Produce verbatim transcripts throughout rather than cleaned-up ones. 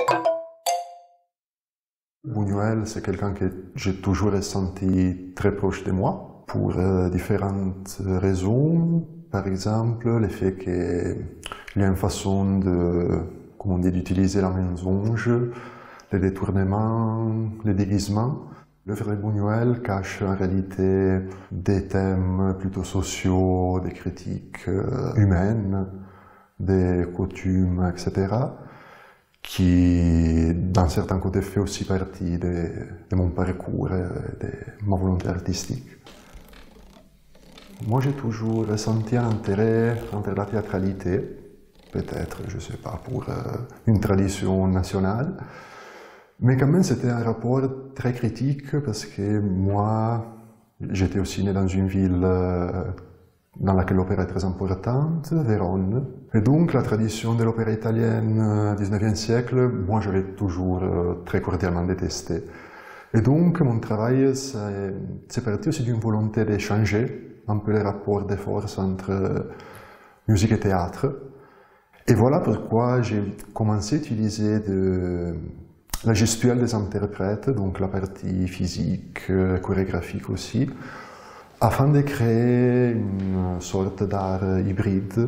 Buñuel, c'est quelqu'un que j'ai toujours ressenti très proche de moi, pour euh, différentes raisons. Par exemple, le fait qu'il y a une façon de, comment on dit, d'utiliser la mensonge, les détournements, les déguisements. L'œuvre de Buñuel cache en réalité des thèmes plutôt sociaux, des critiques euh, humaines, des coutumes, et cetera, qui, dans certains côtés, fait aussi partie de, de mon parcours et de ma volonté artistique. Moi, j'ai toujours ressenti un intérêt envers la théâtralité, peut-être, je ne sais pas, pour euh, une tradition nationale, mais quand même, c'était un rapport très critique parce que moi, j'étais aussi né dans une ville euh, dans laquelle l'opéra est très importante, Vérone. Et donc, la tradition de l'opéra italienne du dix-neuvième siècle, moi, je l'ai toujours euh, très cordialement détestée. Et donc, mon travail, c'est parti aussi d'une volonté de changer un peu les rapports de force entre euh, musique et théâtre. Et voilà pourquoi j'ai commencé à utiliser de, la gestuelle des interprètes, donc la partie physique, euh, chorégraphique aussi, afin de créer une sorte d'art hybride.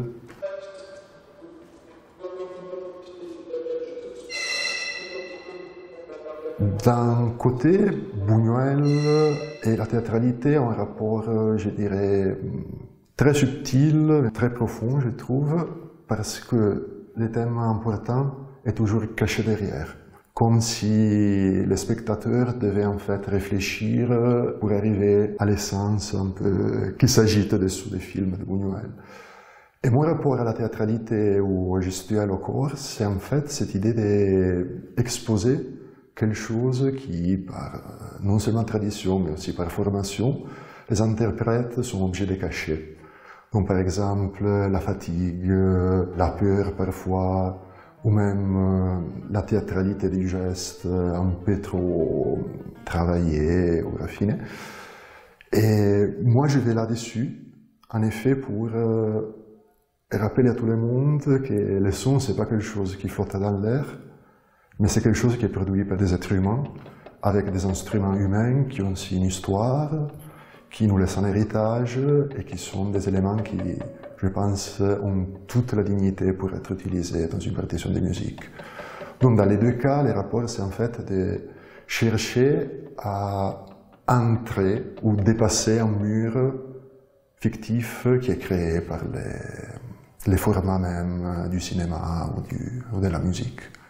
D'un côté, Buñuel et la théâtralité ont un rapport, je dirais, très subtil, très profond, je trouve, parce que le thème important est toujours caché derrière. Comme si le spectateur devait en fait réfléchir pour arriver à l'essence un peu qui s'agite dessous des films de Buñuel. Et mon rapport à la théâtralité ou au gestuel au corps, c'est en fait cette idée d'exposer quelque chose qui, par non seulement tradition, mais aussi par formation, les interprètes sont obligés de cacher. Donc par exemple, la fatigue, la peur parfois, ou même euh, la théâtralité du geste un peu trop travaillée ou raffinée. Et moi, je vais là-dessus, en effet, pour euh, rappeler à tout le monde que le son, c'est pas quelque chose qui flotte dans l'air, mais c'est quelque chose qui est produit par des êtres humains, avec des instruments humains qui ont aussi une histoire, qui nous laissent un héritage et qui sont des éléments qui, je pense, ont toute la dignité pour être utilisés dans une partition de musique. Donc dans les deux cas, les rapports, c'est en fait de chercher à entrer ou dépasser un mur fictif qui est créé par les, les formats même du cinéma ou, du, ou de la musique.